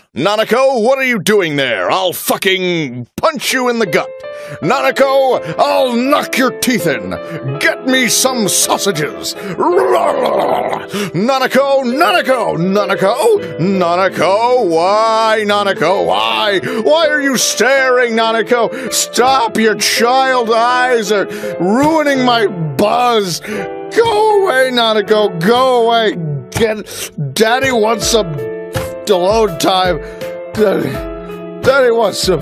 Nanako, what are you doing there? I'll fucking punch you in the gut. Nanako, I'll knock your teeth in. Get me some sausages. Nanako, Nanako, Nanako, Nanako, why, Nanako, why? Why are you staring, Nanako? Stop, your child eyes are ruining my buzz. Go away, Nanako, go away. Daddy wants some alone time. Daddy wants some.